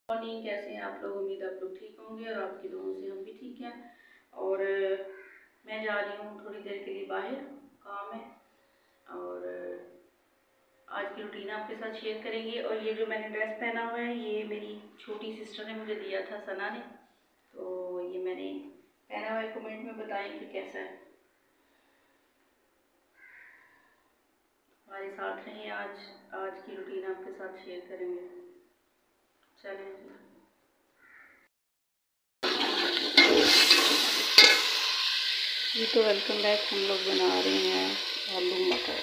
Morning, कैसे हैं आप लोग। उम्मीद आप लोग ठीक होंगे और आपकी दुआओं से हम भी ठीक हैं। और मैं जा रही हूँ थोड़ी देर के लिए बाहर, काम है। और आज की रूटीन आपके साथ शेयर करेंगे। और ये जो मैंने ड्रेस पहना हुआ है, ये मेरी छोटी सिस्टर ने मुझे दिया था, सना ने। तो ये मैंने पहना हुआ है। कमेंट में बताएं कि कैसा है। हमारे साथ रहें। आज की रूटीन आपके साथ शेयर करेंगे। चलें। जी तो वेलकम बैक। हम लोग बना रहे हैं आलू मटर।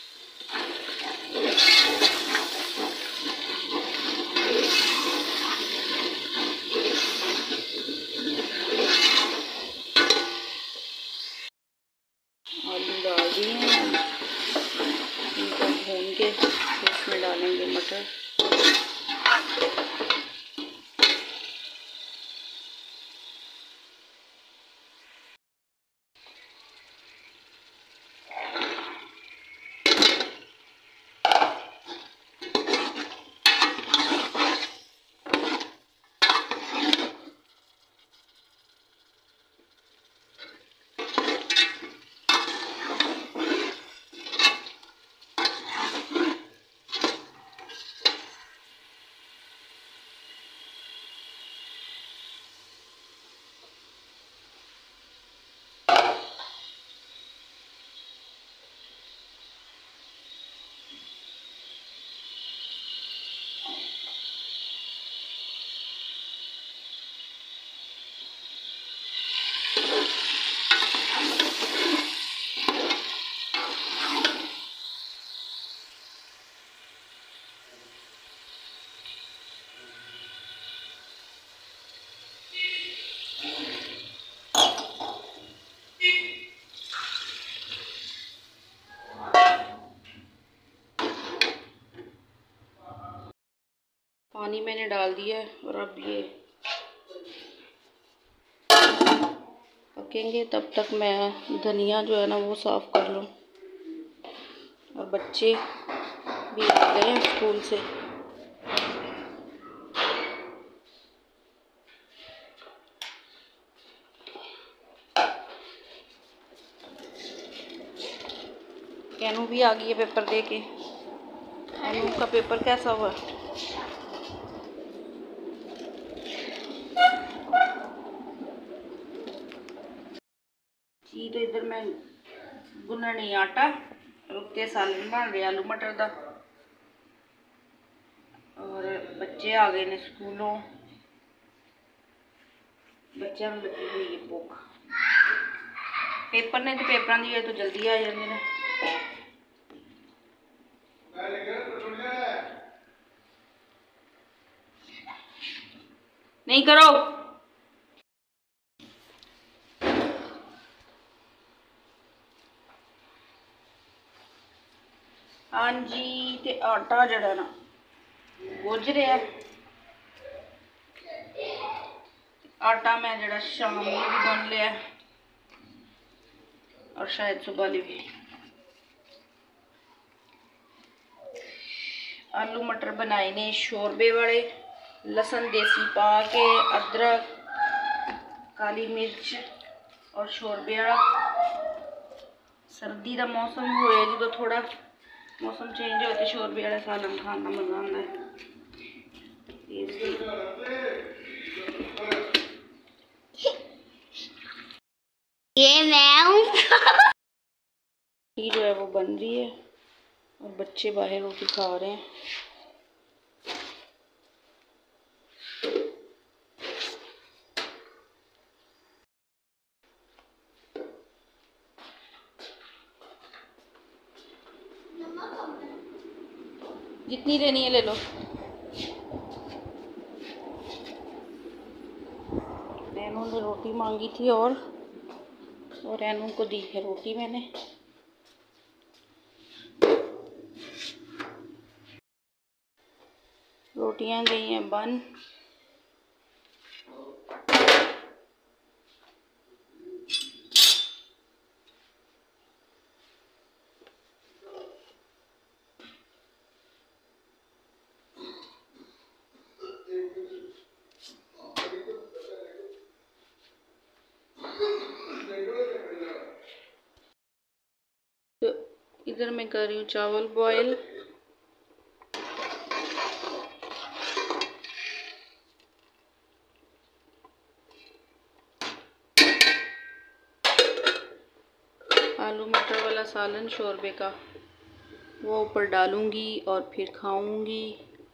आलू डाल दिए हैं, इनको भून के फिर इसमें डालेंगे मटर। पानी मैंने डाल दिया है और अब ये पकेंगे। तब तक मैं धनिया जो है ना वो साफ़ कर लूँ। और बच्चे भी आ गए हैं स्कूल से। कैनू भी आ गई है पेपर दे के। कैनू का पेपर कैसा हुआ? जी तो इधर मैं गुन्ननी आटा, रुकते सालन बन रहे आलू मटर का। और बच्चे आ गए ने स्कूलों। बच्चों में लगी हुई है भुख। पेपर ने तो पेपर की तो जल्दी आ जाते हैं। नहीं करो। हाँ जी, ते आटा जड़ा ना गुज रहा। आटा मैं जड़ा शाम में भी गुन लिया और शायद सुबह भी। आलू मटर बनाए ने शोरबे वाले, लसन देसी पा के, अदरक, काली मिर्च और शोरबे वाला। सर्दी का मौसम होए जो थोड़ा मौसम चेंज होते शोरबे वाला सालन खाने का मजा आता है। ये मैं हूँ। जो है वो बन रही है और बच्चे बाहर रोटी खा रहे हैं। जितनी लेनी है ले लो। रैनू ने रोटी मांगी थी और रैनू को दी है रोटी मैंने। रोटियां गई हैं बन। इधर मैं कर रही हूँ चावल बॉयल। आलू मटर वाला सालन शोरबे का वो ऊपर डालूंगी और फिर खाऊंगी।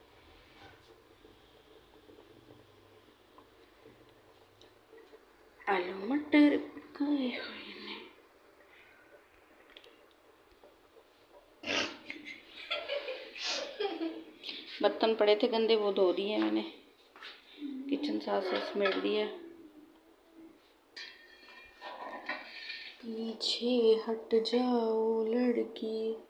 आलू मटर खाए हुए बर्तन पड़े थे गंदे, वो धो दिए मैंने। किचन साफ से समेट दिया। पीछे हट जाओ लड़की।